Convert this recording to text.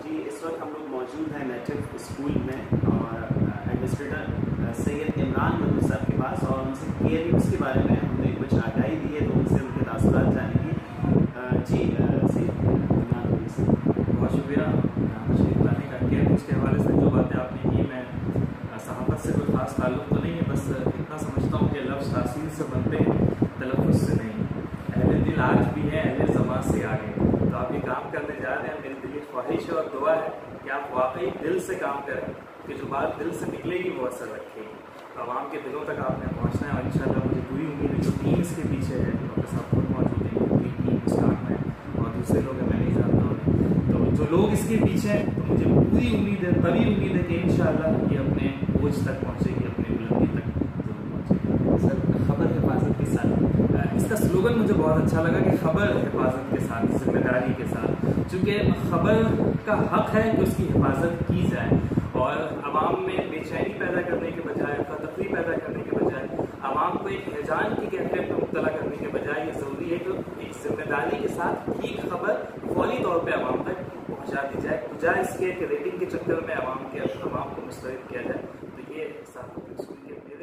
जी इस वक्त हम लोग मौजूद हैं नेटिव स्कूल में और एडमिनिस्ट्रेटर सैयद इमरान वदूद साहब के पास और उनसे के बारे में हमने कुछ आगाही दी है, तो उनसे उनके तासुरात जानेंगे। जी सैयद इमरान वदूद साहब, बहुत शुक्रिया मुझे बताने का। न्यूज़ के हवाले से जो बातें आपने की, मैं सहाफ़त से कोई ख़ास ताल्लुक़ तो नहीं है, बस इतना समझता हूँ कि लफ्ज़ तासीर से बनते हैं, तलफ़ुज़ से नहीं। अहले दिल आज भी है, अहले ज़मां से आगे। तो आप ये काम करने जा रहे हैं, मेरी दिली ख्वाहिश है और दुआ है कि आप वाकई दिल से काम करें, कि जो बात दिल से निकलेगी वो असर रखेगी। तो आवाम के दिलों तक आपने पहुँचना है और इंशाअल्लाह मुझे पूरी उम्मीद है जो टीम इसके पीछे है, डॉक्टर साहब खुद मौजूद हैं, पूरी टीम स्टाफ है और दूसरे लोग हैं, मैं नहीं जानता हूँ। तो जो लोग इसके पीछे हैं, तो मुझे पूरी उम्मीद है, तभी उम्मीद है कि इंशाअल्लाह ये अपने बोझ तक पहुँचेगी, अपनी बुलंदी तक जरूर पहुँचेगी। सर खबर हिफाजत के साथ, इसका स्लोगन मुझे बहुत अच्छा लगा कि खबर हिफाजत के साथ, जिम्मेदारी के साथ, चूँकि खबर का हक है कि उसकी हिफाजत की जाए और आवाम में बेचैनी पैदा करने के बजाय, अफरा-तफरी पैदा करने के बजाय, आवाम को एक हैजान की कैफियत में मुब्तला करने के बजाय ये ज़रूरी है कि एक जिम्मेदारी के साथ ठीक खबर फौरी तौर पर आवाम तक पहुँचा दी जाए, बजाय इसके रेटिंग के चक्कर में आवाम को मुस्तरद किया जाए। तो ये साहब स्कूल के